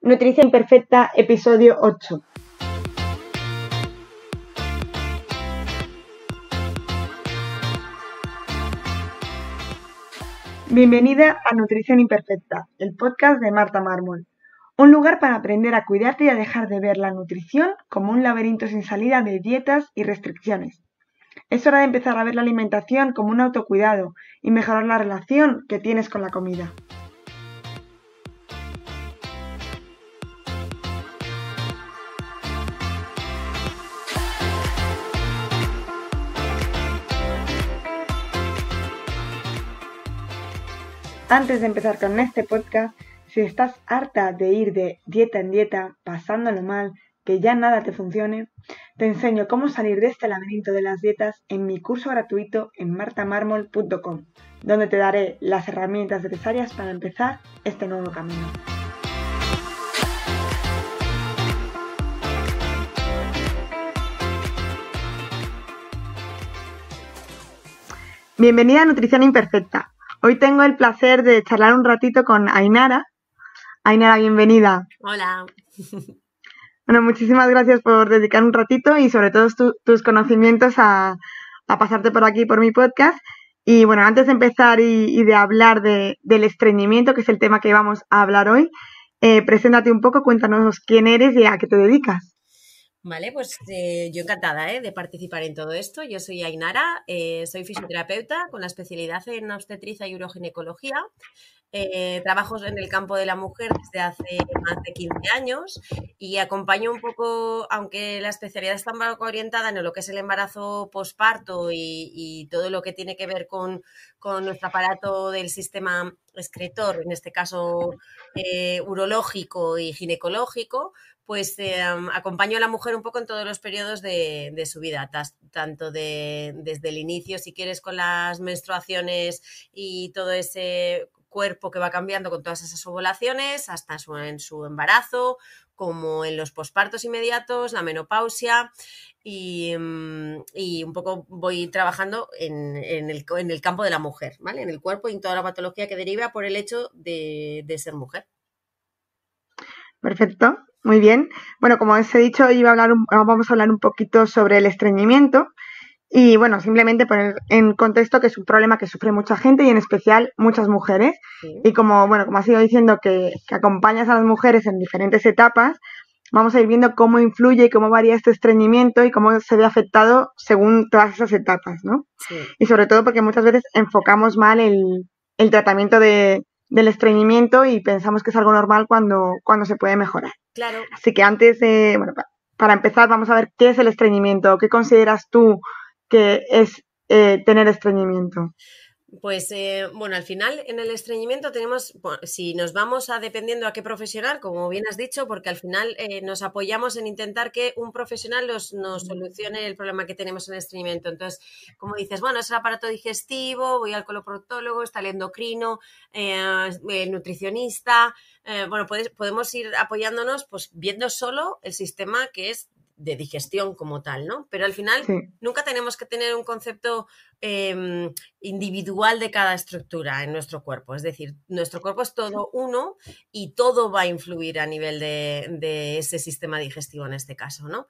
Nutrición Imperfecta, episodio 8. Bienvenida a Nutrición Imperfecta, el podcast de Marta Mármol. Un lugar para aprender a cuidarte y a dejar de ver la nutrición como un laberinto sin salida de dietas y restricciones. Es hora de empezar a ver la alimentación como un autocuidado y mejorar la relación que tienes con la comida. Antes de empezar con este podcast, si estás harta de ir de dieta en dieta, pasándolo mal, que ya nada te funcione, te enseño cómo salir de este laberinto de las dietas en mi curso gratuito en martamarmol.com, donde te daré las herramientas necesarias para empezar este nuevo camino. Bienvenida a Nutrición Imperfecta. Hoy tengo el placer de charlar un ratito con Ainara. Ainara, bienvenida. Hola. Bueno, muchísimas gracias por dedicar un ratito y sobre todo tus conocimientos a pasarte por aquí, por mi podcast. Y bueno, antes de empezar y de hablar del estreñimiento, que es el tema que vamos a hablar hoy, preséntate un poco, cuéntanos quién eres y a qué te dedicas. Vale, pues yo encantada de participar en todo esto. Yo soy Ainara, soy fisioterapeuta con la especialidad en obstetricia y uroginecología. Trabajo en el campo de la mujer desde hace más de 15 años y acompaño un poco, aunque la especialidad está un poco orientada en lo que es el embarazo posparto y todo lo que tiene que ver con nuestro aparato del sistema excretor, en este caso urológico y ginecológico, pues acompaño a la mujer un poco en todos los periodos de su vida, tanto desde el inicio, si quieres, con las menstruaciones y todo ese cuerpo que va cambiando con todas esas ovulaciones, hasta en su embarazo, como en los pospartos inmediatos, la menopausia, y un poco voy trabajando en el campo de la mujer, ¿vale? En el cuerpo y en toda la patología que deriva por el hecho de ser mujer. Perfecto, muy bien. Bueno, como os he dicho, hoy vamos a hablar un poquito sobre el estreñimiento. Y bueno, simplemente poner en contexto que es un problema que sufre mucha gente y en especial muchas mujeres. Sí. Y como has ido diciendo que acompañas a las mujeres en diferentes etapas, vamos a ir viendo cómo influye y cómo varía este estreñimiento y cómo se ve afectado según todas esas etapas, ¿no? Sí. Y sobre todo porque muchas veces enfocamos mal el tratamiento del estreñimiento y pensamos que es algo normal cuando se puede mejorar. Claro. Así que antes, para empezar, vamos a ver qué es el estreñimiento, qué consideras tú que es tener estreñimiento. Pues bueno, al final en el estreñimiento tenemos, bueno, si nos vamos dependiendo a qué profesional, como bien has dicho, porque al final nos apoyamos en intentar que un profesional nos solucione el problema que tenemos en el estreñimiento. Entonces, como dices, bueno, es el aparato digestivo, voy al coloproctólogo, está el endocrino, el nutricionista. Bueno, podemos ir apoyándonos pues viendo solo el sistema que es de digestión como tal, ¿no? Pero al final nunca tenemos que tener un concepto individual de cada estructura en nuestro cuerpo. Es decir, nuestro cuerpo es todo uno y todo va a influir a nivel de ese sistema digestivo en este caso, ¿no?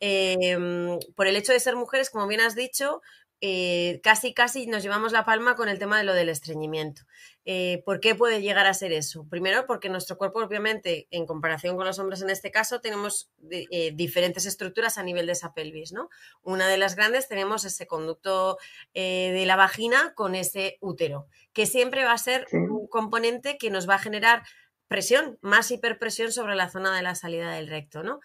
Por el hecho de ser mujeres, como bien has dicho, casi nos llevamos la palma con el tema de lo del estreñimiento. ¿Por qué puede llegar a ser eso? Primero, porque nuestro cuerpo, obviamente, en comparación con los hombres en este caso, tenemos diferentes estructuras a nivel de esa pelvis, ¿no? Una de las grandes tenemos ese conducto de la vagina con ese útero, que siempre va a ser un componente que nos va a generar presión, más hiperpresión sobre la zona de la salida del recto, ¿no?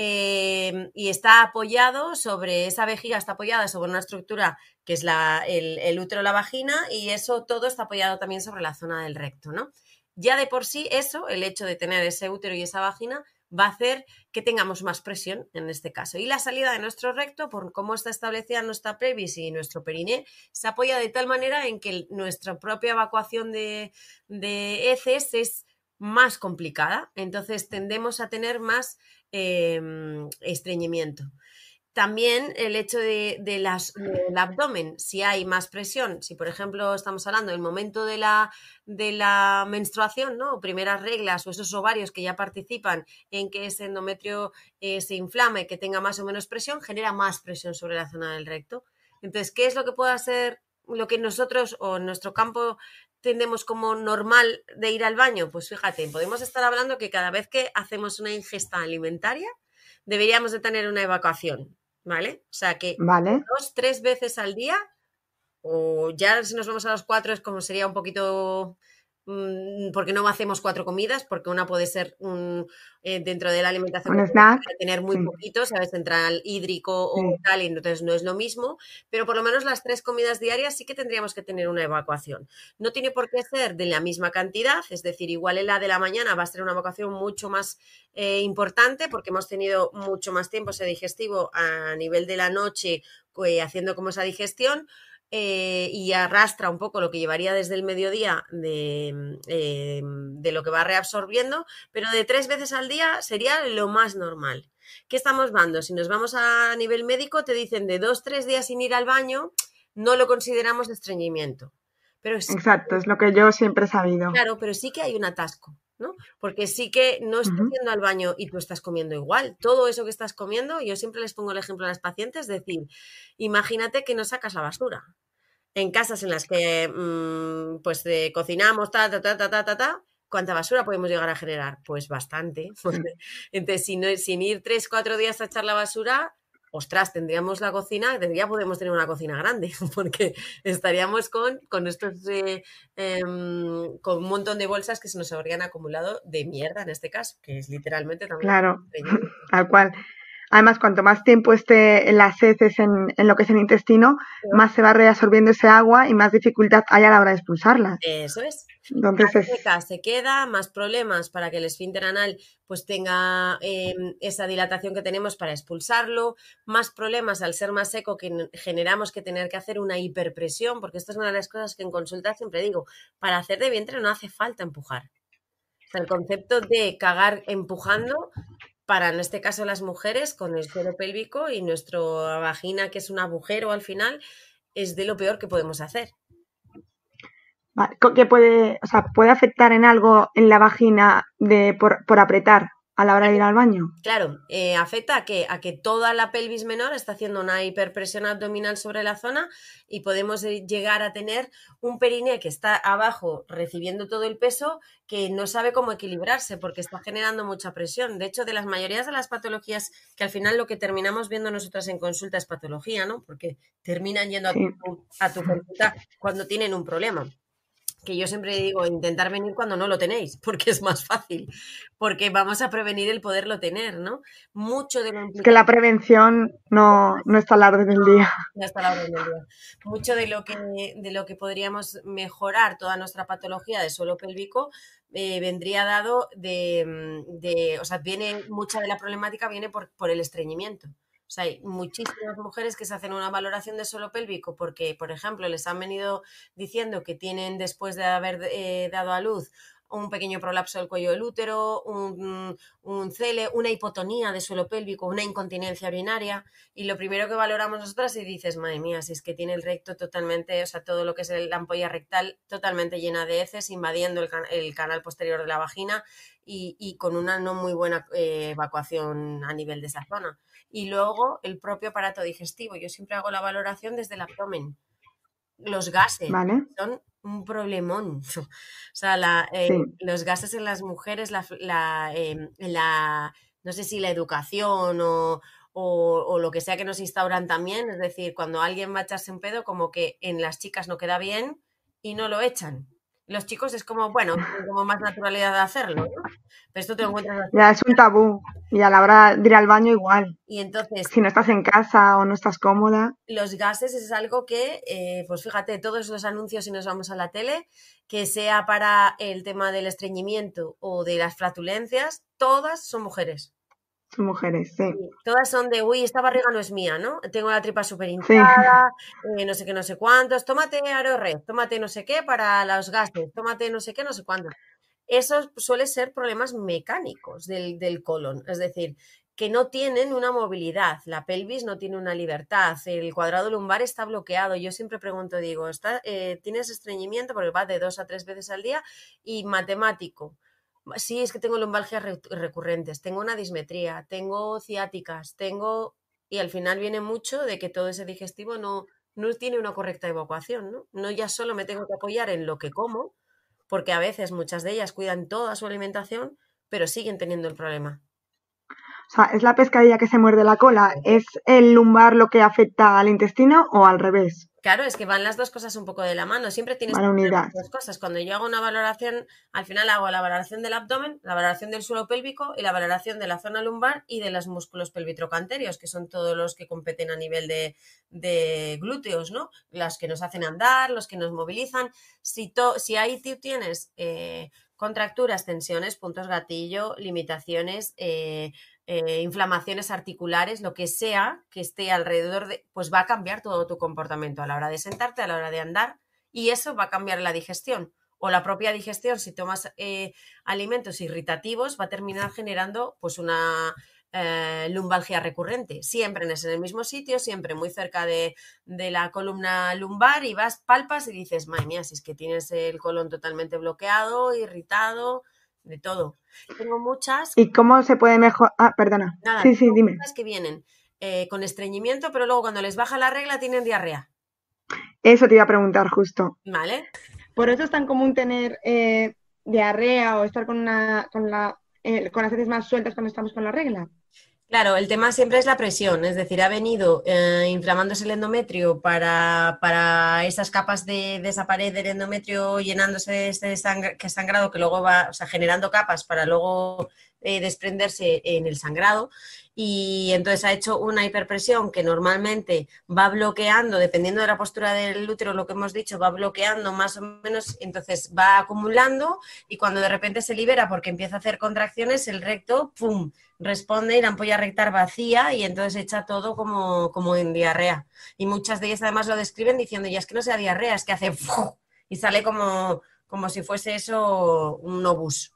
Y está apoyado sobre, esa vejiga está apoyada sobre una estructura que es el útero, la vagina, y eso todo está apoyado también sobre la zona del recto, ¿no? Ya de por sí eso, el hecho de tener ese útero y esa vagina, va a hacer que tengamos más presión en este caso. Y la salida de nuestro recto, por cómo está establecida nuestra pelvis y nuestro periné, se apoya de tal manera en que nuestra propia evacuación de heces es más complicada, entonces tendemos a tener más estreñimiento. También el hecho del abdomen, si hay más presión, si por ejemplo estamos hablando del momento de la menstruación, ¿no? O primeras reglas o esos ovarios que ya participan en que ese endometrio se inflame, que tenga más o menos presión, genera más presión sobre la zona del recto. Entonces, ¿qué es lo que puede hacer, lo que nosotros o en nuestro campo tendemos como normal de ir al baño? Pues fíjate, podemos estar hablando que cada vez que hacemos una ingesta alimentaria deberíamos de tener una evacuación, ¿vale? O sea que Vale. 2-3 veces al día, o ya si nos vamos a los 4 es como sería un poquito, porque no hacemos 4 comidas, porque una puede ser dentro de la alimentación Un que snack. tener muy Sí, poquito, ¿sabes? Central hídrico o sí. tal, y entonces no es lo mismo, pero por lo menos las 3 comidas diarias sí que tendríamos que tener una evacuación. No tiene por qué ser de la misma cantidad, es decir, igual en la de la mañana va a ser una evacuación mucho más importante porque hemos tenido mucho más tiempo ese digestivo a nivel de la noche haciendo como esa digestión, y arrastra un poco lo que llevaría desde el mediodía de lo que va reabsorbiendo, pero de 3 veces al día sería lo más normal. ¿Qué estamos dando? Si nos vamos a nivel médico, te dicen de 2-3 días sin ir al baño, no lo consideramos estreñimiento. Pero sí, Exacto, es lo que yo siempre he sabido. claro, pero sí que hay un atasco, ¿no? Porque sí que no estás Ujú. yendo al baño y tú estás comiendo igual. Todo eso que estás comiendo, yo siempre les pongo el ejemplo a las pacientes, es decir, imagínate que no sacas la basura en casas en las que pues cocinamos, ¿cuánta basura podemos llegar a generar? Pues bastante. Entonces, sin ir 3-4 días a echar la basura, ostras, tendríamos la cocina, ya podemos tener una cocina grande, porque estaríamos con estos, con un montón de bolsas que se nos habrían acumulado de mierda en este caso, que es literalmente también Claro, estreñimiento. tal cual. Además, cuanto más tiempo esté en las heces, en lo que es el intestino, más se va reabsorbiendo ese agua y más dificultad hay a la hora de expulsarlas. Eso es. Entonces Más es, seca se queda, más problemas para que el esfínter anal pues tenga esa dilatación que tenemos para expulsarlo, más problemas al ser más seco que generamos que tener que hacer una hiperpresión, porque esto es una de las cosas que en consulta siempre digo, para hacer de vientre no hace falta empujar. O sea, el concepto de cagar empujando, para en este caso las mujeres con el suelo pélvico y nuestra vagina, que es un agujero al final, es de lo peor que podemos hacer. que puede, o sea, puede afectar en algo en la vagina por apretar a la hora de ir al baño. Claro, afecta a que toda la pelvis menor está haciendo una hiperpresión abdominal sobre la zona y podemos llegar a tener un perineo que está abajo recibiendo todo el peso, que no sabe cómo equilibrarse porque está generando mucha presión. De hecho, de las mayorías de las patologías, que al final lo que terminamos viendo nosotras en consulta es patología, ¿no? Porque terminan yendo Sí, a tu consulta cuando tienen un problema. Que yo siempre digo, intentar venir cuando no lo tenéis, porque es más fácil, porque vamos a prevenir el poderlo tener, ¿no? Mucho de lo es que implicado, la prevención no está a la orden del día. ya está la orden del día, mucho de lo que podríamos mejorar toda nuestra patología de suelo pélvico vendría dado o sea, viene, mucha de la problemática viene por el estreñimiento. O sea, hay muchísimas mujeres que se hacen una valoración de suelo pélvico porque, por ejemplo, les han venido diciendo que tienen, después de haber dado a luz, un pequeño prolapso del cuello del útero, un cele, una hipotonía de suelo pélvico, una incontinencia urinaria, y lo primero que valoramos nosotras y dices, madre mía, si es que tiene el recto totalmente, o sea, todo lo que es la ampolla rectal totalmente llena de heces, invadiendo el canal posterior de la vagina y con una no muy buena evacuación a nivel de esa zona. Y luego el propio aparato digestivo. Yo siempre hago la valoración desde el abdomen. Los gases ¿Vale? son un problemón. O sea, Sí. los gases en las mujeres, no sé si la educación o lo que sea que nos instauran también, es decir, cuando alguien va a echarse un pedo, como que en las chicas no queda bien y no lo echan. Los chicos es como, bueno, tienen como más naturalidad de hacerlo, ¿no? Pero esto te lo encuentras así. Ya es un tabú. Y a la hora de ir al baño igual. Y entonces Si no estás en casa o no estás cómoda, los gases es algo que, pues fíjate, todos los anuncios si nos vamos a la tele, que sea para el tema del estreñimiento o de las flatulencias, todas son mujeres. son mujeres, sí. Sí, todas son de, uy, esta barriga no es mía, ¿no? Tengo la tripa súper Sí, hinchada, no sé qué, no sé cuántos, tómate Aerorred, tómate no sé qué para los gases, tómate no sé qué, no sé cuántos. Eso suele ser problemas mecánicos del colon, es decir, que no tienen una movilidad, la pelvis no tiene una libertad, el cuadrado lumbar está bloqueado. Yo siempre pregunto, digo, ¿tienes estreñimiento? Porque va de 2 a 3 veces al día y matemático. Sí, es que tengo lumbalgias recurrentes, tengo una dismetría, tengo ciáticas, y al final viene mucho de que todo ese digestivo no tiene una correcta evacuación, ¿no? No ya solo me tengo que apoyar en lo que como, porque a veces muchas de ellas cuidan toda su alimentación, pero siguen teniendo el problema. O sea, ¿es la pescadilla que se muerde la cola? ¿Es el lumbar lo que afecta al intestino o al revés? Claro, es que van las dos cosas un poco de la mano. Siempre tienes que Van poner unidas. las dos cosas. Cuando yo hago una valoración, al final hago la valoración del abdomen, la valoración del suelo pélvico y la valoración de la zona lumbar y de los músculos pelvitrocanterios, que son todos los que competen a nivel de glúteos, ¿no? Los que nos hacen andar, los que nos movilizan. Si ahí tú tienes contracturas, tensiones, puntos gatillo, limitaciones, inflamaciones articulares, lo que sea que esté alrededor pues va a cambiar todo tu comportamiento a la hora de sentarte, a la hora de andar, y eso va a cambiar la digestión. O la propia digestión, si tomas alimentos irritativos, va a terminar generando pues una lumbalgia recurrente. Siempre en el mismo sitio, siempre muy cerca de la columna lumbar, y palpas y dices, madre mía, si es que tienes el colon totalmente bloqueado, irritado, de todo. Tengo muchas. ¿Y cómo se puede mejorar? Ah, perdona. Nada, Sí, sí, tengo dime. muchas que vienen con estreñimiento, pero luego cuando les baja la regla tienen diarrea, Eso te iba a preguntar justo. ¿vale? Por eso es tan común tener diarrea o estar con las heces más sueltas cuando estamos con la regla. Claro, el tema siempre es la presión, es decir, ha venido inflamándose el endometrio para esas capas de esa pared del endometrio llenándose de este sangrado que luego va, o sea, generando capas para luego desprenderse en el sangrado, y entonces ha hecho una hiperpresión que normalmente va bloqueando, dependiendo de la postura del útero, lo que hemos dicho, va bloqueando más o menos, entonces va acumulando, y cuando de repente se libera porque empieza a hacer contracciones, el recto, ¡pum!, responde y la ampolla rectal vacía, y entonces echa todo como en diarrea. Y muchas de ellas además lo describen diciendo, ya es que no sea diarrea, es que hace ¡fuf! Y sale como si fuese eso un obús.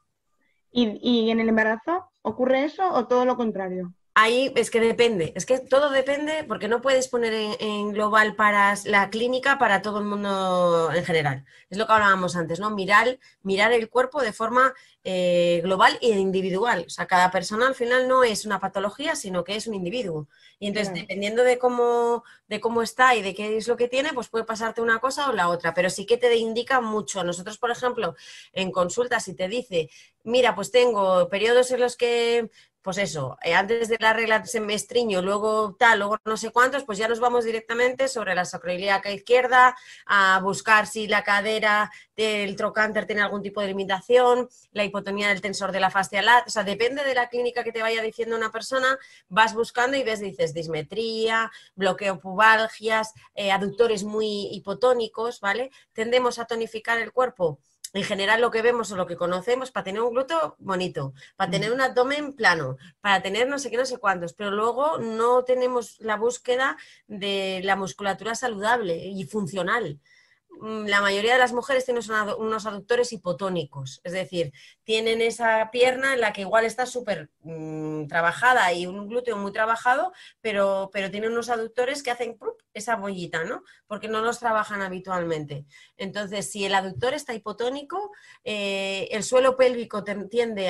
¿Y en el embarazo ocurre eso o todo lo contrario? Ahí es que depende, es que todo depende porque no puedes poner en global para la clínica para todo el mundo en general. Es lo que hablábamos antes, ¿no? Mirar el cuerpo de forma global e individual. O sea, cada persona al final no es una patología, sino que es un individuo. Y entonces, Claro. dependiendo de cómo está y de qué es lo que tiene, pues puede pasarte una cosa o la otra. Pero sí que te indica mucho. Nosotros, por ejemplo, en consulta, si te dice, mira, pues tengo periodos en los que pues eso, antes de la regla se me estriño, luego tal, luego no sé cuántos, pues ya nos vamos directamente sobre la sacroiliaca izquierda a buscar si la cadera del trocánter tiene algún tipo de limitación, la hipotonía del tensor de la fascia lata, o sea, depende de la clínica que te vaya diciendo una persona, vas buscando y dices dismetría, bloqueo pubalgias, aductores muy hipotónicos, ¿vale? Tendemos a tonificar el cuerpo en general lo que vemos o lo que conocemos para tener un glúteo bonito, para tener un abdomen plano, para tener no sé qué, no sé cuántos, pero luego no tenemos la búsqueda de la musculatura saludable y funcional. La mayoría de las mujeres tienen unos aductores hipotónicos, es decir, tienen esa pierna en la que igual está súper trabajada y un glúteo muy trabajado, pero tienen unos aductores que hacen esa bollita, ¿no? Porque no los trabajan habitualmente. Entonces, si el aductor está hipotónico, el suelo pélvico tiende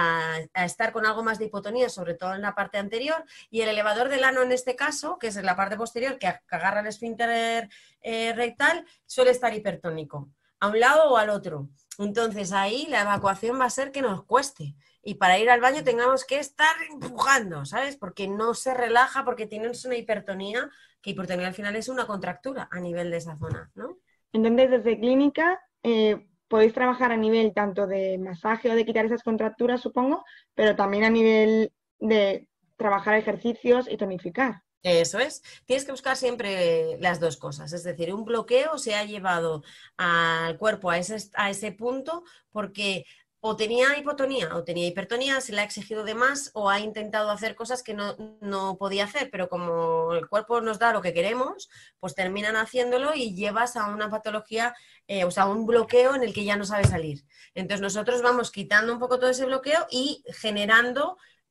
a estar con algo más de hipotonía, sobre todo en la parte anterior, y el elevador del ano en este caso, que es en la parte posterior, que agarra el esfínter rectal, suele estar hipertónico, a un lado o al otro. Entonces ahí la evacuación va a ser que nos cueste. Y para ir al baño tengamos que estar empujando, ¿sabes? Porque no se relaja, porque tienes una hipertonía, que hipertonía al final es una contractura a nivel de esa zona, ¿no? Entonces, desde clínica podéis trabajar a nivel tanto de masaje o de quitar esas contracturas, supongo, pero también a nivel de trabajar ejercicios y tonificar. Eso es. Tienes que buscar siempre las dos cosas. Es decir, un bloqueo se ha llevado al cuerpo a ese punto porque o tenía hipotonía o tenía hipertonía, se le ha exigido de más o ha intentado hacer cosas que no podía hacer, pero como el cuerpo nos da lo que queremos, pues terminan haciéndolo y llevas a una patología, o sea, un bloqueo en el que ya no sabe salir. Entonces nosotros vamos quitando un poco todo ese bloqueo y generando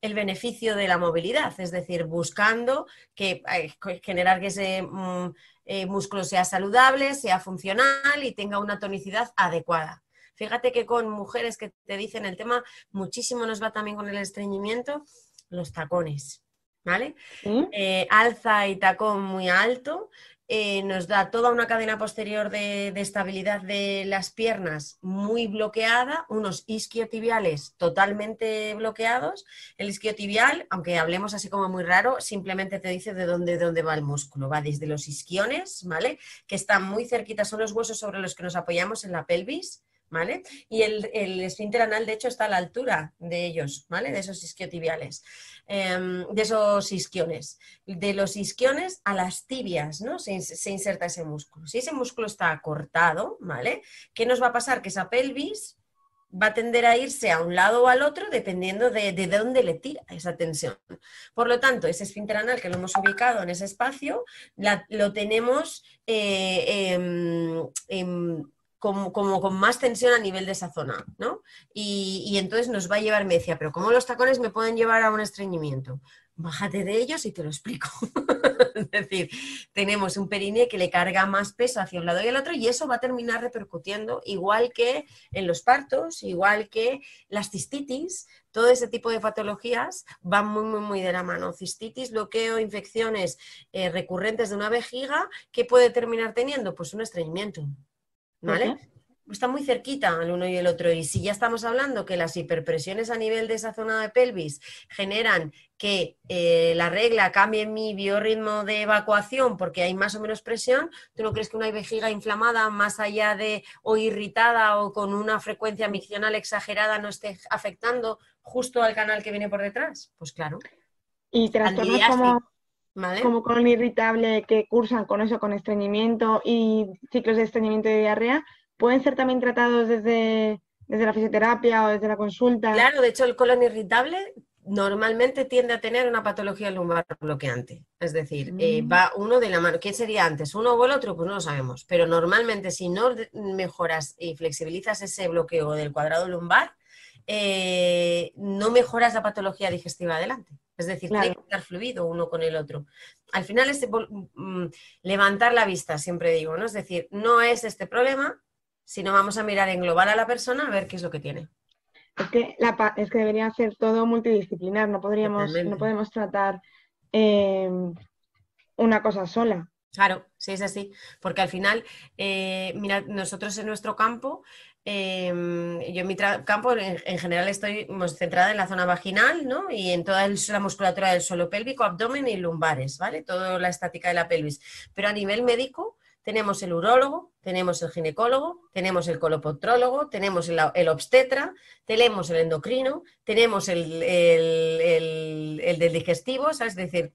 el beneficio de la movilidad, es decir, buscando generar que ese músculo sea saludable, sea funcional y tenga una tonicidad adecuada. Fíjate que con mujeres que te dicen el tema, muchísimo nos va también con el estreñimiento, los tacones, ¿vale? ¿Sí? Alza y tacón muy alto, nos da toda una cadena posterior de estabilidad de las piernas muy bloqueada, unos isquiotibiales totalmente bloqueados. El isquiotibial, aunque hablemos así como muy raro, simplemente te dice de dónde va el músculo. Va desde los isquiones, ¿vale? Que están muy cerquitas, son los huesos sobre los que nos apoyamos en la pelvis, ¿vale? Y el esfínter anal, de hecho, está a la altura de ellos, ¿vale? De esos isquiotibiales, de esos isquiones. De los isquiones a las tibias, ¿no? Se inserta ese músculo. Si ese músculo está cortado, ¿vale? ¿Qué nos va a pasar? Que esa pelvis va a tender a irse a un lado o al otro dependiendo de dónde le tira esa tensión. Por lo tanto, ese esfínter anal que lo hemos ubicado en ese espacio, lo tenemos como con más tensión a nivel de esa zona, ¿no? Y entonces nos va a llevar, me decía, pero ¿cómo los tacones me pueden llevar a un estreñimiento? Bájate de ellos y te lo explico. Es decir, tenemos un perineo que le carga más peso hacia un lado y el otro y eso va a terminar repercutiendo igual que en los partos, igual que las cistitis, todo ese tipo de patologías van muy, muy, muy de la mano. Cistitis, bloqueo, infecciones recurrentes de una vejiga, ¿qué puede terminar teniendo? Pues un estreñimiento, ¿vale? Está muy cerquita el uno y el otro. Y si ya estamos hablando que las hiperpresiones a nivel de esa zona de pelvis generan que la regla cambie mi biorritmo de evacuación porque hay más o menos presión, ¿tú no crees que una vejiga inflamada más allá de o irritada o con una frecuencia miccional exagerada no esté afectando justo al canal que viene por detrás? Pues claro. Y trastornos Candidiasis, ¿vale? como colon irritable que cursan con eso, con estreñimiento y ciclos de estreñimiento y diarrea, pueden ser también tratados desde la fisioterapia o desde la consulta. Claro, de hecho el colon irritable normalmente tiende a tener una patología lumbar bloqueante. Es decir, va uno de la mano. ¿Quién sería antes? ¿Uno o el otro? Pues no lo sabemos. Pero normalmente si no mejoras y flexibilizas ese bloqueo del cuadrado lumbar, no mejoras la patología digestiva adelante. Es decir, tiene que Claro. estar fluido uno con el otro. Al final es levantar la vista, siempre digo, ¿no? Es decir, no es este problema, sino vamos a mirar en global a la persona a ver qué es lo que tiene. Es que debería ser todo multidisciplinar, no Totalmente. podemos tratar eh, una cosa sola. Claro, sí es así, porque al final, mira, nosotros en nuestro campo, yo en mi campo en general estoy centrada en la zona vaginal, ¿no? Y en toda la musculatura del suelo pélvico, abdomen y lumbares, ¿vale? Toda la estática de la pelvis. Pero a nivel médico tenemos el urólogo, tenemos el ginecólogo, tenemos el colopatrólogo, tenemos el obstetra, tenemos el endocrino, tenemos el del digestivo, ¿sabes? Es decir...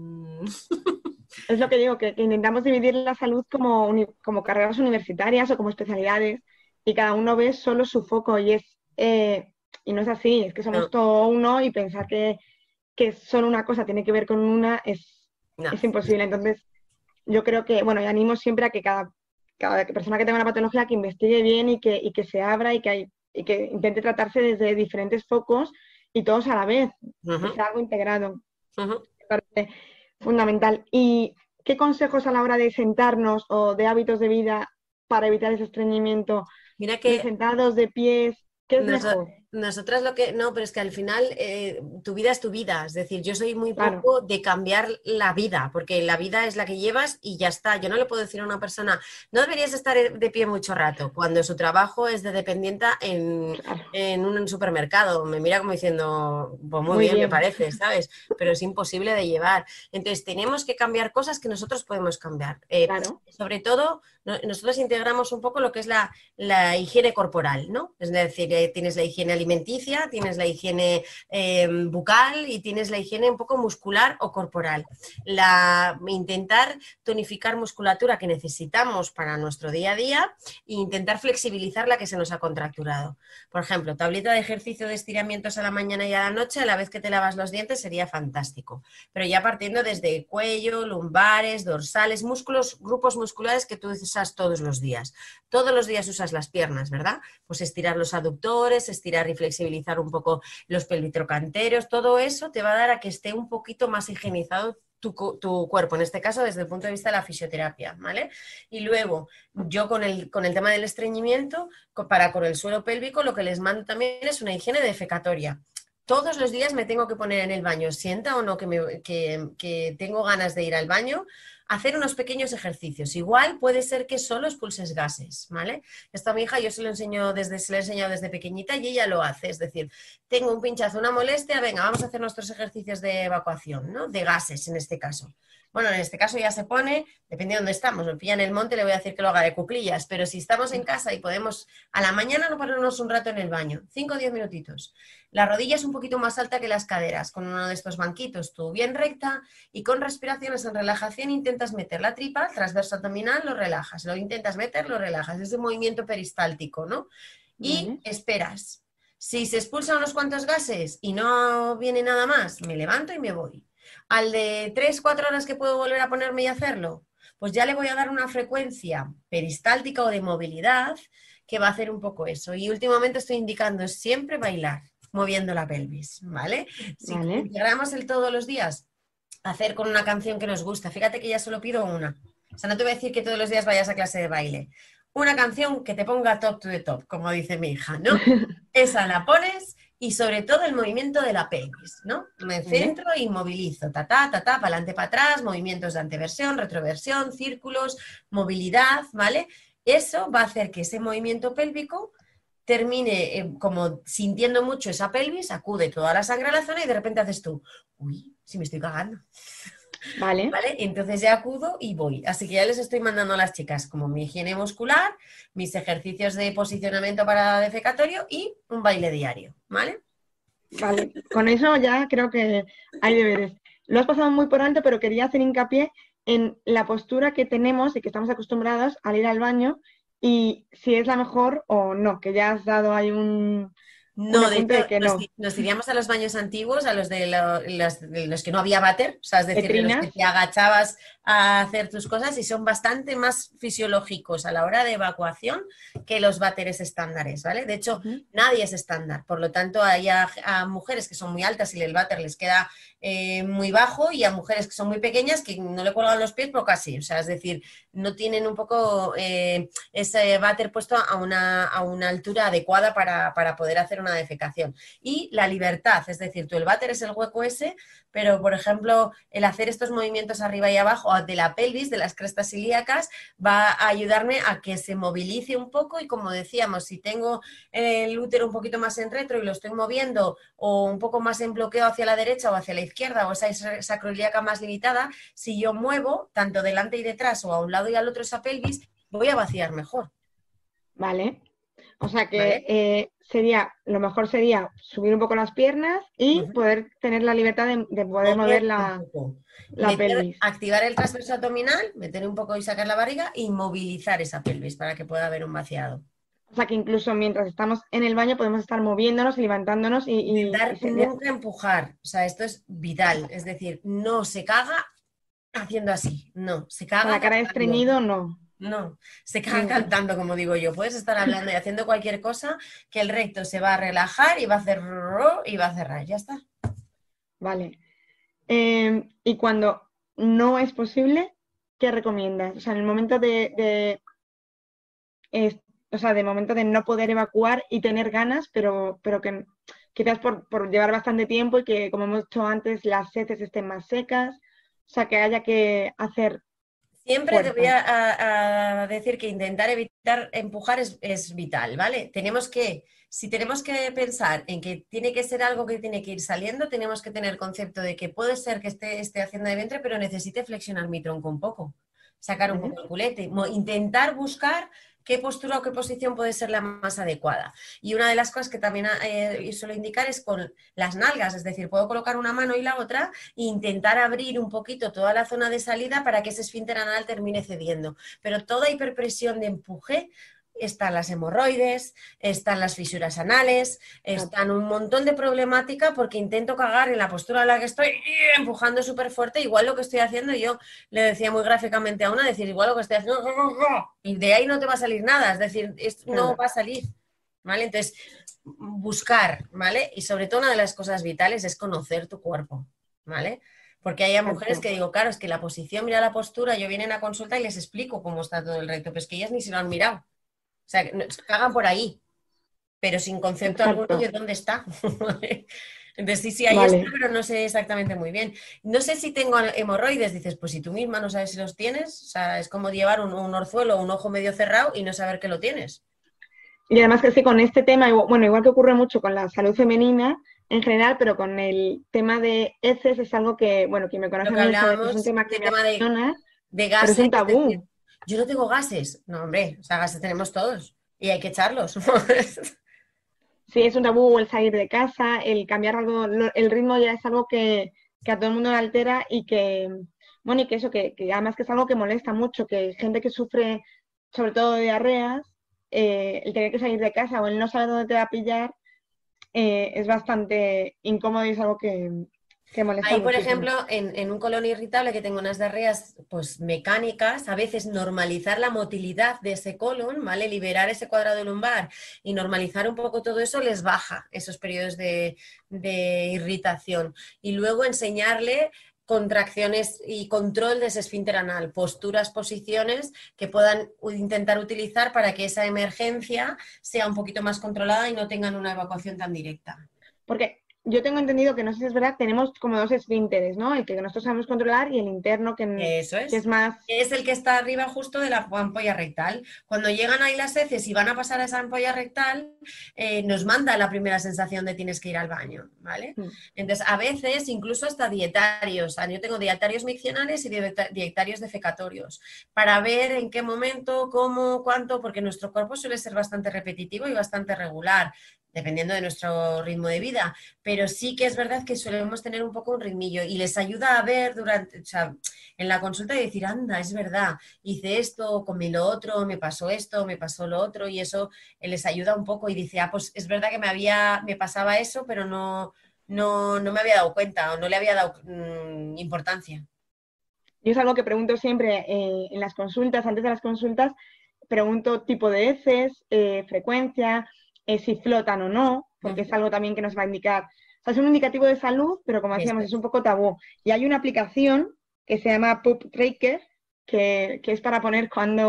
Es lo que digo, que intentamos dividir la salud como carreras universitarias o como especialidades y cada uno ve solo su foco y no es así, es que somos No, todo uno y pensar que solo una cosa tiene que ver con una no. es imposible. Entonces, yo creo que, bueno, y animo siempre a que cada persona que tenga una patología que investigue bien y que se abra y que intente tratarse desde diferentes focos y todos a la vez, que Uh-huh, sea algo integrado. uh-huh. Me parece fundamental. ¿Y qué consejos a la hora de sentarnos o de hábitos de vida para evitar ese estreñimiento? Mira ¿De que sentados, de pies? ¿Qué es mejor? nosotras lo que, no, pero es que al final tu vida es tu vida, es decir, yo soy muy Claro, poco de cambiar la vida, porque la vida es la que llevas y ya está. Yo no le puedo decir a una persona, no deberías estar de pie mucho rato, cuando su trabajo es de dependienta claro. en un supermercado. Me mira como diciendo, pues muy Muy bien, me bien, parece, ¿sabes? Pero es imposible de llevar. Entonces, tenemos que cambiar cosas que nosotros podemos cambiar. claro. Sobre todo, nosotros integramos un poco lo que es la higiene corporal, ¿no? Es decir, tienes la higiene alimenticia, tienes la higiene bucal y tienes la higiene un poco muscular o corporal. Intentar tonificar musculatura que necesitamos para nuestro día a día e intentar flexibilizar la que se nos ha contracturado. Por ejemplo, tableta de ejercicio de estiramientos a la mañana y a la noche, a la vez que te lavas los dientes, sería fantástico. Pero ya partiendo desde el cuello, lumbares, dorsales, músculos, grupos musculares que tú usas todos los días. Todos los días usas las piernas, ¿verdad? Pues estirar los aductores, estirar y flexibilizar un poco los pelvitrocanteros, todo eso te va a dar a que esté un poquito más higienizado tu cuerpo, en este caso desde el punto de vista de la fisioterapia, ¿vale? Y luego, yo con el tema del estreñimiento, con el suelo pélvico, lo que les mando también es una higiene defecatoria. Todos los días me tengo que poner en el baño, sienta o no que tengo ganas de ir al baño, hacer unos pequeños ejercicios. Igual puede ser que solo expulses gases, ¿vale? Esto a mi hija yo se lo he enseñado desde pequeñita y ella lo hace. Es decir, tengo un pinchazo, una molestia, venga, vamos a hacer nuestros ejercicios de evacuación, ¿no? De gases en este caso. Bueno, en este caso ya se pone, depende de dónde estamos, me pilla en el monte, le voy a decir que lo haga de cuclillas, pero si estamos en casa y podemos a la mañana no ponernos un rato en el baño, 5 o 10 minutitos. La rodilla es un poquito más alta que las caderas, con uno de estos banquitos, tú bien recta y con respiraciones en relajación intentas meter la tripa, transverso abdominal, lo relajas, lo intentas meter, lo relajas, es un movimiento peristáltico, ¿no? Y esperas. Si se expulsan unos cuantos gases y no viene nada más, me levanto y me voy. Al de 3-4 horas que puedo volver a ponerme y hacerlo, pues ya le voy a dar una frecuencia peristáltica o de movilidad que va a hacer un poco eso. Y últimamente estoy indicando siempre bailar, moviendo la pelvis, ¿vale? Si integramos el todos los días, hacer con una canción que nos gusta. Fíjate que ya solo pido una. O sea, no te voy a decir que todos los días vayas a clase de baile. Una canción que te ponga top to the top, como dice mi hija, ¿no? Esa la pones y sobre todo el movimiento de la pelvis, ¿no? Me centro y movilizo, para adelante, para atrás, movimientos de anteversión, retroversión, círculos, movilidad, ¿vale? Eso va a hacer que ese movimiento pélvico termine como sintiendo mucho esa pelvis, acude toda la sangre a la zona y de repente haces tú, uy, si me estoy cagando. Vale. Entonces ya acudo y voy. Así que ya les estoy mandando a las chicas como mi higiene muscular, mis ejercicios de posicionamiento para defecatorio y un baile diario, ¿vale? Vale, con eso ya creo que hay deberes. Lo has pasado muy por alto, pero quería hacer hincapié en la postura que tenemos y que estamos acostumbrados al ir al baño y si es la mejor o no, que ya has dado ahí un de apunte hecho, de que no. nos iríamos a los baños antiguos, a los de los que no había váter, o sea, es decir, de los que Letrinas. te agachabas a hacer tus cosas y son bastante más fisiológicos a la hora de evacuación que los váteres estándares, ¿vale? De hecho, nadie es estándar, por lo tanto, hay a mujeres que son muy altas y el váter les queda muy bajo y a mujeres que son muy pequeñas que no le cuelgan los pies, pero casi, o sea, es decir, no tienen un poco ese váter puesto a una altura adecuada para poder hacer una defecación. Y la libertad, es decir, tú el váter es el hueco ese, pero por ejemplo, el hacer estos movimientos arriba y abajo de la pelvis, de las crestas ilíacas, va a ayudarme a que se movilice un poco y como decíamos, si tengo el útero un poquito más en retro y lo estoy moviendo o un poco más en bloqueo hacia la derecha o hacia la izquierda o esa sacroiliaca más limitada, si yo muevo tanto delante y detrás o a un lado y al otro esa pelvis, voy a vaciar mejor. Vale. O sea ¿Vale? que lo mejor sería subir un poco las piernas y poder tener la libertad de poder mover la pelvis. Activar el transverso abdominal, meter un poco y sacar la barriga y movilizar esa pelvis para que pueda haber un vaciado. O sea que incluso mientras estamos en el baño podemos estar moviéndonos y levantándonos Intentar nunca empujar, o sea, esto es vital, es decir, no se caga haciendo así, no, se caga la cara de cantando. estreñido, no. No, se caga cantando, como digo yo. Puedes estar hablando y haciendo cualquier cosa que el recto se va a relajar y va a hacer y va a cerrar, ya está. Vale. Y cuando no es posible, ¿qué recomiendas? O sea, en el momento de momento de no poder evacuar y tener ganas, pero que quizás por llevar bastante tiempo y que, como hemos dicho antes, las heces estén más secas, o sea, que haya que hacer Siempre te fuerza. voy a decir que intentar evitar empujar es vital, ¿vale? Si tenemos que pensar en que tiene que ser algo que tiene que ir saliendo, tenemos que tener concepto de que puede ser que esté haciendo de vientre, pero necesite flexionar mi tronco un poco, sacar un poco el culete, intentar buscar qué postura o qué posición puede ser la más adecuada. Y una de las cosas que también suelo indicar es con las nalgas, es decir, puedo colocar una mano y la otra e intentar abrir un poquito toda la zona de salida para que ese esfínter anal termine cediendo. Pero toda hiperpresión de empuje, están las hemorroides, están las fisuras anales, están un montón de problemática porque intento cagar en la postura en la que estoy empujando súper fuerte, igual lo que estoy haciendo, yo le decía muy gráficamente a una, decir, igual lo que estoy haciendo, y de ahí no te va a salir nada, es decir, no va a salir, ¿vale? Entonces, buscar, ¿vale? Y sobre todo una de las cosas vitales es conocer tu cuerpo, ¿vale? Porque hay mujeres que digo, claro, es que la posición, mira la postura, yo vienen a consulta y les explico cómo está todo el recto, pero es que ellas ni se lo han mirado. O sea, se cagan por ahí, pero sin concepto alguno Exacto. de dónde está. Entonces, sí, ahí está, Vale. pero no sé exactamente muy bien. No sé si tengo hemorroides, dices, pues si tú misma no sabes si los tienes, o sea, es como llevar un orzuelo o un ojo medio cerrado y no saber que lo tienes. Y además que sí, con este tema, bueno, igual que ocurre mucho con la salud femenina en general, pero con el tema de heces es algo que, bueno, quien me Lo conoce a que mí sabe que es un hablábamos tema que de me tema apasiona, de pero es gases, un es decir, tabú. yo no tengo gases. No, hombre, o sea, gases tenemos todos y hay que echarlos. Sí, es un tabú el salir de casa, el cambiar algo, el ritmo ya es algo que a todo el mundo le altera y que, bueno, y que eso, que además que es algo que molesta mucho, que gente que sufre sobre todo de diarreas, el tener que salir de casa o el no saber dónde te va a pillar, es bastante incómodo y es algo que molesta Ahí, por muchísimo. ejemplo, en un colon irritable que tengo unas diarreas pues, mecánicas, a veces normalizar la motilidad de ese colon, ¿vale? Liberar ese cuadrado lumbar y normalizar un poco todo eso les baja esos periodos de irritación. Y luego enseñarle contracciones y control de ese esfínter anal, posturas, posiciones que puedan intentar utilizar para que esa emergencia sea un poquito más controlada y no tengan una evacuación tan directa. Porque yo tengo entendido que, no sé si es verdad, tenemos como dos esfínteres, ¿no? El que nosotros sabemos controlar y el interno Eso que es es. más... Es el que está arriba justo de la ampolla rectal. Cuando llegan ahí las heces y van a pasar a esa ampolla rectal, nos manda la primera sensación de tienes que ir al baño, ¿vale? Mm. Entonces, a veces, incluso hasta dietarios. Yo tengo dietarios miccionales y dietarios defecatorios para ver en qué momento, cómo, cuánto, porque nuestro cuerpo suele ser bastante repetitivo y bastante regular, dependiendo de nuestro ritmo de vida. Pero sí que es verdad que solemos tener un poco un ritmillo y les ayuda a ver durante, o sea, en la consulta y decir, anda, es verdad, hice esto, comí lo otro, me pasó esto, me pasó lo otro, y eso les ayuda un poco y dice, ah, pues es verdad que me pasaba eso, pero no me había dado cuenta o no le había dado importancia. Yo es algo que pregunto siempre en las consultas, antes de las consultas, pregunto tipo de heces, frecuencia, si flotan o no, porque es Ujú. algo también que nos va a indicar. O sea, es un indicativo de salud, pero como Esto decíamos, es un es. poco tabú. Y hay una aplicación que se llama Poop Tracker, que es para poner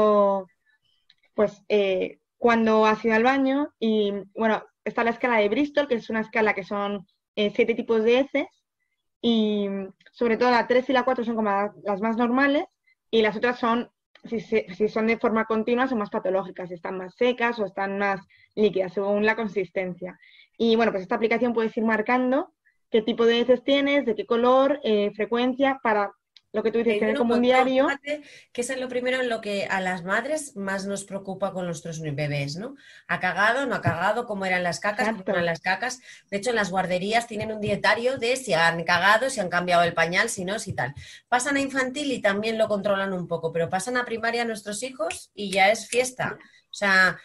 cuando has ido al baño. Y bueno, está la escala de Bristol, que es una escala que son 7 tipos de heces y sobre todo la 3 y la 4 son como las más normales y las otras son, si son de forma continua, son más patológicas, si están más secas o están más líquidas según la consistencia. Y bueno, pues esta aplicación puedes ir marcando qué tipo de heces tienes, de qué color, frecuencia, para lo que tú Te dices, tener ayuda un como un montón. diario. Fíjate que eso es lo primero en lo que a las madres más nos preocupa con nuestros bebés, ¿no? ¿Ha cagado? ¿No ha cagado? ¿Cómo eran las cacas? ¿Cómo eran Exacto, las cacas? De hecho, en las guarderías tienen un dietario de si han cagado, si han cambiado el pañal, si no, si tal. Pasan a infantil y también lo controlan un poco, pero pasan a primaria nuestros hijos y ya es fiesta. O sea,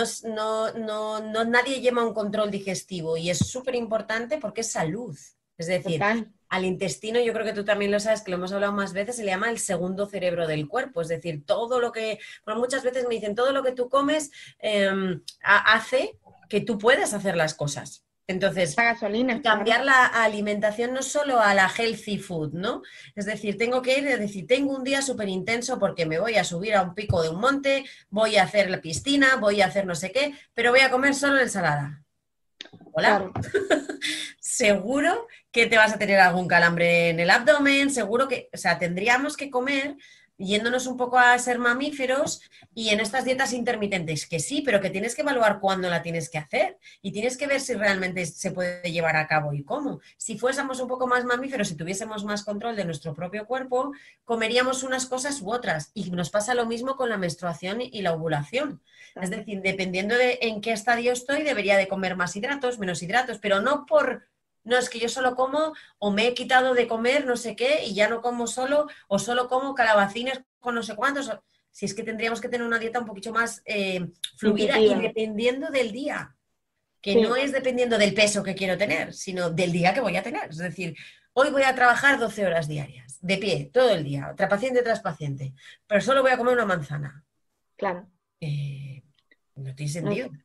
nadie lleva un control digestivo y es súper importante porque es salud. Es decir, total. al intestino, yo creo que tú también lo sabes, que lo hemos hablado más veces, se le llama el segundo cerebro del cuerpo. Es decir, todo lo que, bueno, muchas veces me dicen, todo lo que tú comes hace que tú puedas hacer las cosas. Entonces, La gasolina, claro. cambiar la alimentación no solo a la healthy food, ¿no? Es decir, tengo que ir, es decir, tengo un día súper intenso porque me voy a subir a un pico de un monte, voy a hacer la piscina, voy a hacer no sé qué, pero voy a comer solo ensalada. Hola. Claro. Seguro que te vas a tener algún calambre en el abdomen, seguro que, o sea, tendríamos que comer yéndonos un poco a ser mamíferos y en estas dietas intermitentes, que sí, pero que tienes que evaluar cuándo la tienes que hacer y tienes que ver si realmente se puede llevar a cabo y cómo. Si fuésemos un poco más mamíferos y tuviésemos más control de nuestro propio cuerpo, comeríamos unas cosas u otras y nos pasa lo mismo con la menstruación y la ovulación. Es Claro. decir, dependiendo de en qué estadio estoy, debería de comer más hidratos, menos hidratos, pero no por no, es que yo solo como o me he quitado de comer no sé qué y ya no como solo o solo como calabacines con no sé cuántos. Si es que tendríamos que tener una dieta un poquito más fluida y Intuitiva. dependiendo del día, que no Sí, es dependiendo del peso que quiero tener, sino del día que voy a tener. Es decir, hoy voy a trabajar 12 horas diarias, de pie, todo el día, tras paciente, pero solo voy a comer una manzana. claro. Eh, no tiene No sentido.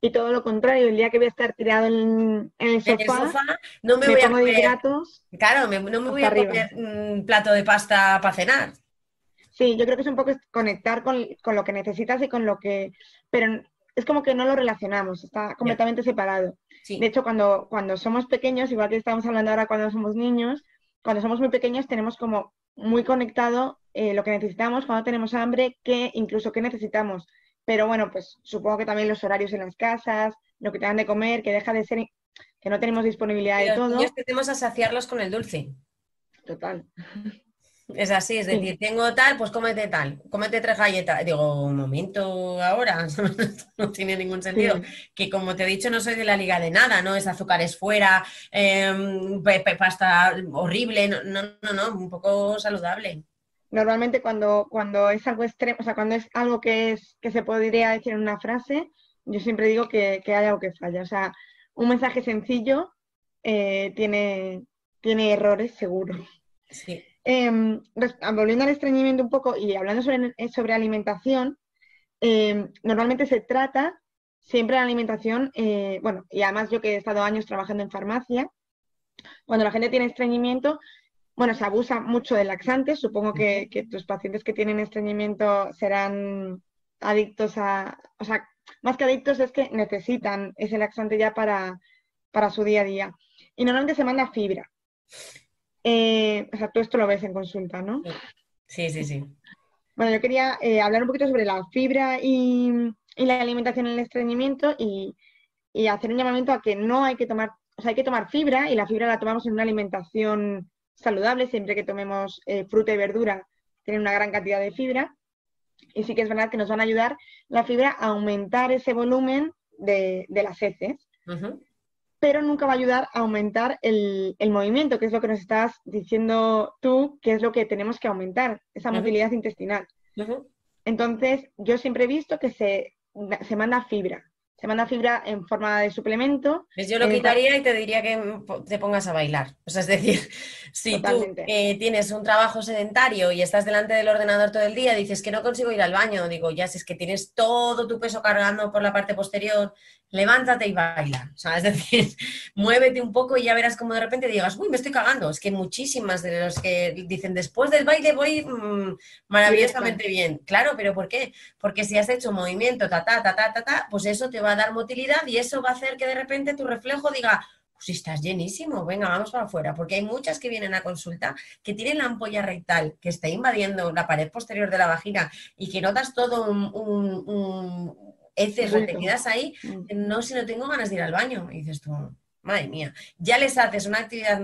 Y todo lo contrario, el día que voy a estar tirado en el En el sofá, sofá no me me voy a pongo 10 comer, gatos claro, no me voy hasta a arriba. comer un plato de pasta para cenar. Sí, yo creo que es un poco conectar con lo que necesitas y con lo que... Pero es como que no lo relacionamos, está Ya, completamente separado. De sí. hecho, cuando somos pequeños, igual que estamos hablando ahora cuando somos niños, cuando somos muy pequeños tenemos como muy conectado lo que necesitamos, cuando tenemos hambre, qué, incluso qué necesitamos. Pero bueno, pues supongo que también los horarios en las casas, lo que te dan de comer, que deja de ser, que no tenemos disponibilidad Y de los niños todo. tendemos a saciarlos con el dulce. Total. Es así, es Sí. decir, tengo tal, cómete 3 galletas. Digo, un momento ahora, no tiene ningún sentido. Sí. Que como te he dicho, no soy de la liga de nada, ¿no? Es azúcares fuera, pasta horrible, no, un poco saludable. Normalmente cuando es algo extremo, o sea, cuando es algo que se podría decir en una frase, yo siempre digo que hay algo que falla. O sea, un mensaje sencillo tiene errores, seguro. Sí. Volviendo al estreñimiento un poco y hablando sobre alimentación, normalmente se trata siempre la alimentación, bueno, y además yo que he estado años trabajando en farmacia, cuando la gente tiene estreñimiento, bueno, se abusa mucho de laxantes. Supongo que tus pacientes que tienen estreñimiento serán adictos o sea, más que adictos es que necesitan ese laxante ya para su día a día. Y normalmente se manda fibra. O sea, tú esto lo ves en consulta, ¿no? Sí, sí, sí. Bueno, yo quería hablar un poquito sobre la fibra y la alimentación en el estreñimiento y hacer un llamamiento a que no hay que tomar, o sea, hay que tomar fibra y la fibra la tomamos en una alimentación saludable, siempre que tomemos fruta y verdura, tienen una gran cantidad de fibra. Y sí que es verdad que nos van a ayudar la fibra a aumentar ese volumen de las heces, Ujú, pero nunca va a ayudar a aumentar el movimiento, que es lo que nos estás diciendo tú, que es lo que tenemos que aumentar, esa ujú, motilidad intestinal. ujú. Entonces, yo siempre he visto que se manda fibra. Se manda fibra en forma de suplemento. Pues yo lo quitaría y te diría que te pongas a bailar. O sea, es decir, si tú Totalmente. tienes un trabajo sedentario y estás delante del ordenador todo el día, dices que no consigo ir al baño, digo, ya si es que tienes todo tu peso cargando por la parte posterior, levántate y baila. O sea, es decir, muévete un poco y ya verás como de repente digas, uy, me estoy cagando. Es que muchísimas de los que dicen, después del baile voy Directa. maravillosamente bien. Claro, pero ¿por qué? Porque si has hecho un movimiento, pues eso te va a dar motilidad y eso va a hacer que de repente tu reflejo diga, pues estás llenísimo, venga, vamos para afuera. Porque hay muchas que vienen a consulta que tienen la ampolla rectal que está invadiendo la pared posterior de la vagina y que notas todo heces Bulto. retenidas ahí, Mm. no, si no tengo ganas de ir al baño. Y dices tú, madre mía, ya les haces una actividad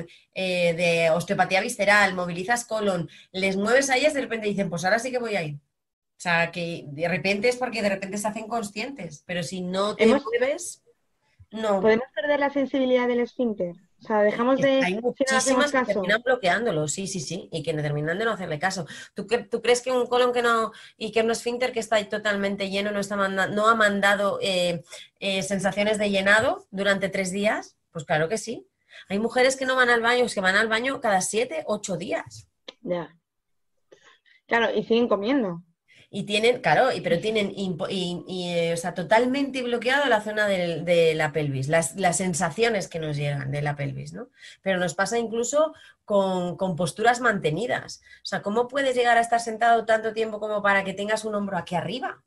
de osteopatía visceral, movilizas colon, les mueves a ellas, de repente dicen, pues ahora sí que voy a ir. O sea, que de repente es porque de repente se hacen conscientes, pero si no te Hemos, mueves, no. ¿Podemos perder la sensibilidad del esfínter? O sea, dejamos de, Hay si no le hacemos muchísimas que caso. terminan bloqueándolo, sí, sí, sí, y que terminan de no hacerle caso. ¿Tú crees que un colon que no, y que un esfínter que está ahí totalmente lleno no ha mandado sensaciones de llenado durante 3 días? Pues claro que sí. Hay mujeres que no van al baño, es que van al baño cada 7, 8 días. Ya. Claro, y siguen comiendo. Y tienen, claro, pero tienen o sea, totalmente bloqueado la zona de la pelvis, las sensaciones que nos llegan de la pelvis, ¿no? Pero nos pasa incluso con posturas mantenidas. O sea, ¿cómo puedes llegar a estar sentado tanto tiempo como para que tengas un hombro aquí arriba?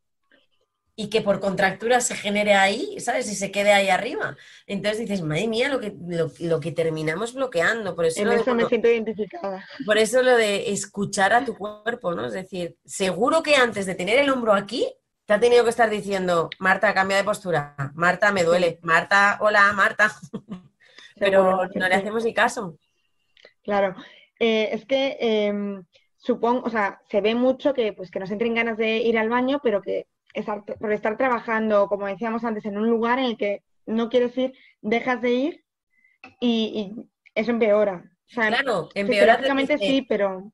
Y que por contractura se genere ahí, ¿sabes? Y se quede ahí arriba. Entonces dices, madre mía, lo que terminamos bloqueando. En eso me siento identificada. Por eso lo de escuchar a tu cuerpo, ¿no? Es decir, seguro que antes de tener el hombro aquí, te ha tenido que estar diciendo, Marta, cambia de postura, Marta, me Sí, duele, Marta, hola, Marta, seguro pero que no le sí. hacemos ni caso. Claro. Es que supongo, o sea, se ve mucho que, pues, que nos entren ganas de ir al baño, pero que por estar trabajando, como decíamos antes, en un lugar en el que no quieres ir, dejas de ir y eso empeora. O sea, Claro, empeora, te fisiológicamente sí, dice, pero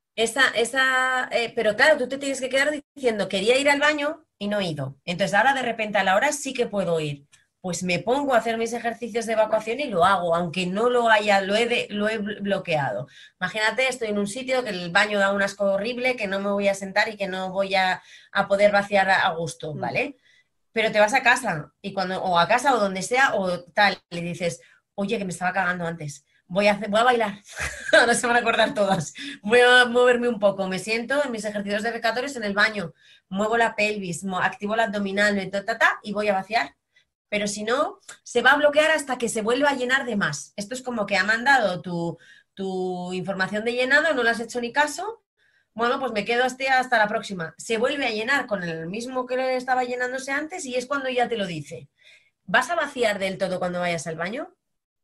pero claro, tú te tienes que quedar diciendo, quería ir al baño y no he ido. Entonces ahora de repente a la hora sí que puedo ir. Pues me pongo a hacer mis ejercicios de evacuación y lo hago, aunque no lo haya, lo he bloqueado. Imagínate, estoy en un sitio que el baño da un asco horrible, que no me voy a sentar y que no voy a poder vaciar a gusto, mm, ¿vale? pero te vas a casa y o a casa o donde sea o tal, le dices, oye, que me estaba cagando antes. Voy a bailar, ahora se van a acordar todas. Voy a moverme un poco, me siento en mis ejercicios defecatorios en el baño, muevo la pelvis, activo el abdominal, y voy a vaciar. Pero si no, se va a bloquear hasta que se vuelva a llenar de más. Esto es como que ha mandado tu información de llenado, no le has hecho ni caso. Bueno, pues me quedo hasta la próxima. Se vuelve a llenar con el mismo que le estaba llenándose antes y es cuando ya te lo dice. ¿Vas a vaciar del todo cuando vayas al baño?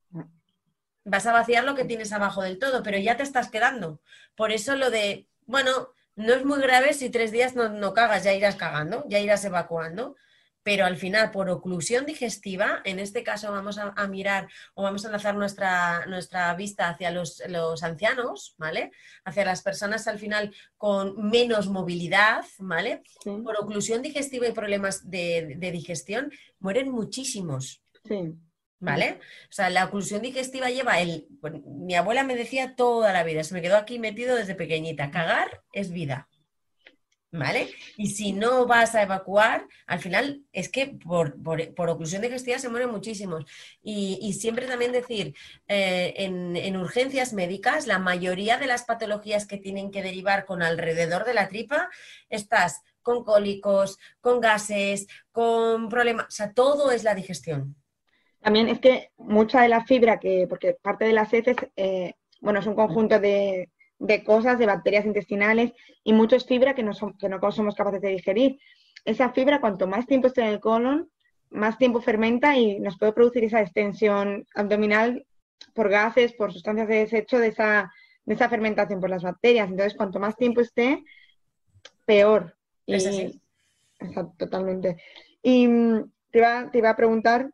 Vas a vaciar lo que tienes abajo del todo, pero ya te estás quedando. Por eso lo de, bueno, no es muy grave si 3 días no cagas, ya irás cagando, ya irás evacuando, pero al final, por oclusión digestiva, en este caso vamos a mirar o vamos a lanzar nuestra vista hacia los ancianos, ¿vale? Hacia las personas al final con menos movilidad, ¿vale? Sí, Por oclusión digestiva y problemas de digestión, mueren muchísimos. sí. ¿Vale? O sea, la oclusión digestiva lleva bueno, mi abuela me decía toda la vida, se me quedó aquí metido desde pequeñita, cagar es vida, ¿vale? Y si no vas a evacuar, al final es que por oclusión digestiva se mueren muchísimos. Y siempre también decir, en urgencias médicas, la mayoría de las patologías que tienen que derivar con alrededor de la tripa, estás con cólicos, con gases, con problemas, o sea, todo es la digestión. También es que mucha de la fibra porque parte de las heces, bueno, es un conjunto de cosas, de bacterias intestinales, y mucho es fibra que no somos capaces de digerir. Esa fibra, cuanto más tiempo esté en el colon, más tiempo fermenta y nos puede producir esa extensión abdominal por gases, por sustancias de desecho de esa fermentación por las bacterias. Entonces, cuanto más tiempo esté, peor. ¿Es así? Y, totalmente. Y te iba a preguntar,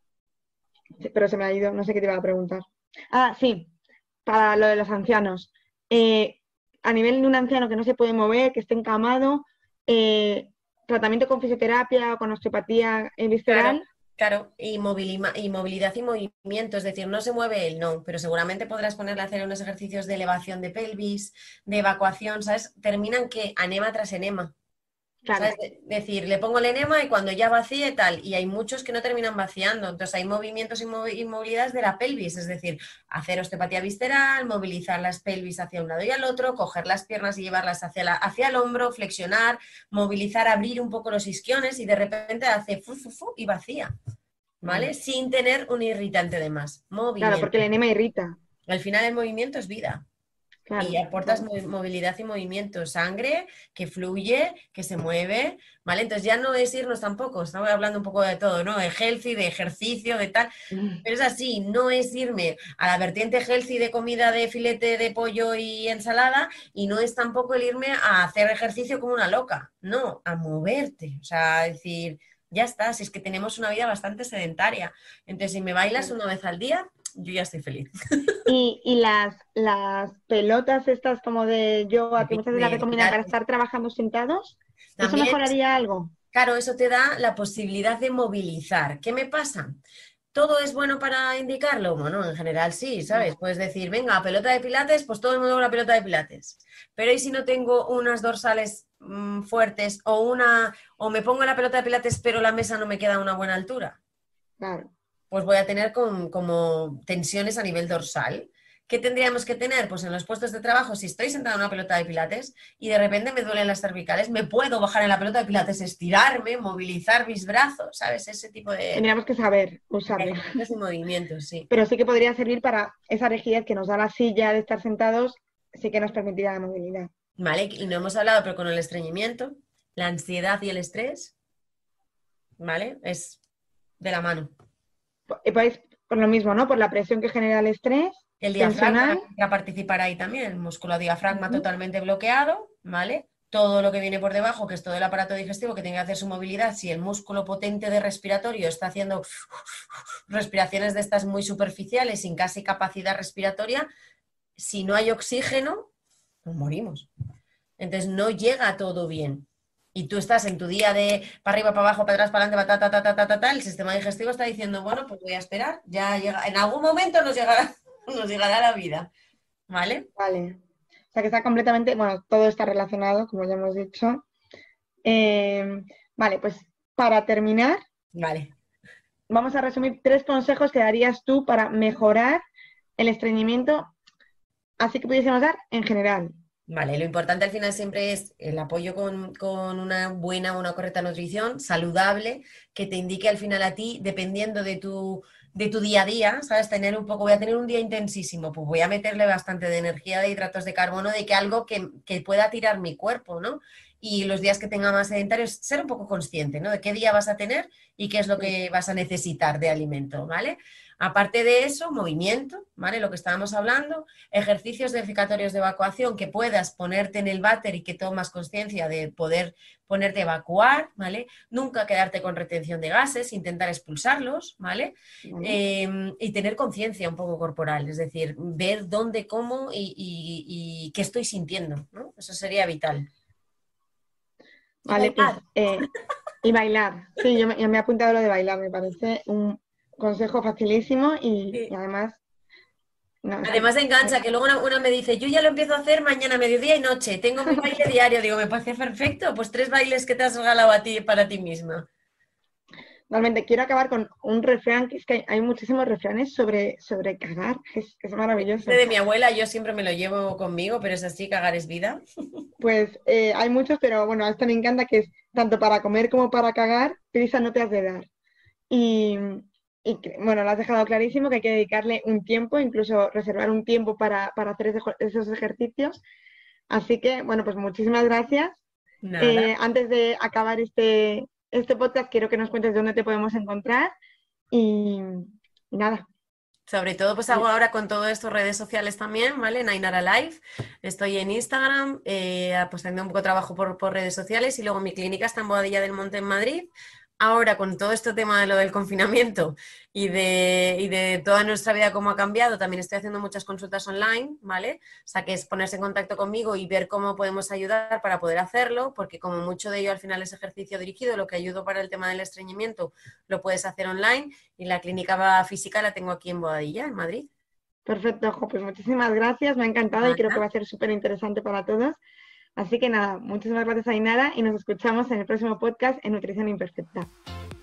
pero se me ha ido, no sé qué te iba a preguntar. Ah, sí, para lo de los ancianos. Eh, a nivel de un anciano que no se puede mover, que esté encamado, eh, tratamiento con fisioterapia o con osteopatía Claro, visceral. claro, y movilidad y movimiento, es decir, no se mueve él, no, pero seguramente podrás ponerle a hacer unos ejercicios de elevación de pelvis, de evacuación, ¿sabes? Terminan que anema tras enema, Claro, ¿sabes? Decir, le pongo el enema y cuando ya vacíe tal, y hay muchos que no terminan vaciando, entonces hay movimientos y movilidades de la pelvis, es decir, hacer osteopatía visceral, movilizar las pelvis hacia un lado y al otro, coger las piernas y llevarlas hacia el hombro, flexionar, movilizar, abrir un poco los isquiones y de repente hace fu y vacía. ¿Vale? Sin tener un irritante de más. claro, porque el Movimiento. enema irrita. Al final el movimiento es vida y Claro, aportas claro. movilidad y movimiento, sangre que fluye, que se mueve, ¿vale? Entonces ya no es irnos tampoco, estamos hablando un poco de todo, ¿no? De healthy, de ejercicio, de tal, pero es así, no es irme a la vertiente healthy de comida de filete de pollo y ensalada y no es tampoco el irme a hacer ejercicio como una loca, no, a moverte, o sea, decir, ya está, si es que tenemos una vida bastante sedentaria, entonces si me bailas Claro. una vez al día, yo ya estoy feliz. Y las pelotas estas como de yoga que muchas veces las De recomiendan para pilates. estar trabajando sentados, ¿eso También, mejoraría algo? claro, eso te da la posibilidad de movilizar. ¿Qué me pasa? ¿Todo es bueno para indicarlo? Bueno, en general sí, ¿sabes? Puedes decir, venga, pelota de pilates, pues todo el mundo con la pelota de pilates. Pero ¿y si no tengo unas dorsales fuertes o me pongo la pelota de pilates pero la mesa no me queda a una buena altura? Claro. Pues voy a tener como tensiones a nivel dorsal. ¿Qué tendríamos que tener? Pues en los puestos de trabajo, si estoy sentada en una pelota de pilates y de repente me duelen las cervicales, me puedo bajar en la pelota de pilates, estirarme, movilizar mis brazos, ¿sabes? Ese tipo de Tendríamos que saber usarla. ejercicios y movimientos, sí. Pero sí que podría servir para esa rigidez que nos da la silla de estar sentados, sí que nos permitiría la movilidad. ¿Vale? Y no hemos hablado, pero con el estreñimiento, la ansiedad y el estrés, ¿vale? Es de la mano. Por lo mismo, ¿no? Por la presión que genera el estrés El diafragma tensional. va a participar ahí también, el músculo diafragma Ujú. totalmente bloqueado, ¿vale? Todo lo que viene por debajo, que es todo el aparato digestivo que tiene que hacer su movilidad, si el músculo potente de respiratorio está haciendo respiraciones de estas muy superficiales, sin casi capacidad respiratoria, si no hay oxígeno, nos morimos. Entonces no llega todo bien. Y tú estás en tu día de para arriba, para abajo, para atrás, para adelante, para el sistema digestivo está diciendo, bueno, pues voy a esperar, ya llega, en algún momento nos llegará la vida, ¿vale? Vale. O sea que está completamente, bueno, todo está relacionado, como ya hemos dicho. Vale, pues para terminar, Vale. vamos a resumir 3 consejos que darías tú para mejorar el estreñimiento, así que pudiésemos dar en general. Vale, lo importante al final siempre es el apoyo con una buena, una correcta nutrición, saludable, que te indique al final a ti, dependiendo de tu día a día, ¿sabes? Tener un poco, voy a tener un día intensísimo, pues voy a meterle bastante de energía, de hidratos de carbono, de que algo que pueda tirar mi cuerpo, ¿no? Y los días que tenga más sedentarios, ser un poco consciente, ¿no? De qué día vas a tener y qué es lo que vas a necesitar de alimento, ¿vale? Aparte de eso, movimiento, ¿vale? Lo que estábamos hablando, ejercicios verificatorios de evacuación que puedas ponerte en el váter y que tomas conciencia de poder ponerte a evacuar, ¿vale? Nunca quedarte con retención de gases, intentar expulsarlos, ¿vale? Y tener conciencia un poco corporal, es decir, ver dónde, cómo y qué estoy sintiendo, ¿no? Eso sería vital. Y Vale, pues, bailar. y bailar. Sí, yo me he apuntado lo de bailar, me parece un consejo facilísimo y además, no, es que, Además engancha, que luego una me dice, yo ya lo empiezo a hacer mañana, mediodía y noche, tengo mi baile diario. Digo, me parece perfecto, pues 3 bailes que te has regalado a ti para ti misma. realmente quiero acabar con un refrán, que es que hay muchísimos refranes sobre cagar, es Este maravilloso. de mi abuela, yo siempre me lo llevo conmigo, pero es así, cagar es vida. Pues hay muchos, pero bueno, a este me encanta que es tanto para comer como para cagar, prisa no te has de dar. Y, bueno, lo has dejado clarísimo que hay que dedicarle un tiempo, incluso reservar un tiempo para hacer esos ejercicios. Así que, bueno, pues muchísimas gracias. Nada. Antes de acabar este podcast, quiero que nos cuentes dónde te podemos encontrar y nada. Sobre todo, pues hago ahora con todo esto redes sociales también, ¿vale? Nainara Live. Estoy en Instagram, pues haciendo un poco de trabajo por redes sociales y luego mi clínica está en Boadilla del Monte en Madrid. Ahora, con todo este tema de lo del confinamiento y de toda nuestra vida cómo ha cambiado, también estoy haciendo muchas consultas online, ¿vale? O sea, que es ponerse en contacto conmigo y ver cómo podemos ayudar para poder hacerlo, porque como mucho de ello al final es ejercicio dirigido, lo que ayudo para el tema del estreñimiento lo puedes hacer online y la clínica física la tengo aquí en Boadilla, en Madrid. Perfecto, Jo, pues muchísimas gracias, me ha encantado y creo que va Nada. a ser súper interesante para todos. Así que nada, muchísimas gracias, Ainara, y nos escuchamos en el próximo podcast en Nutrición Imperfecta.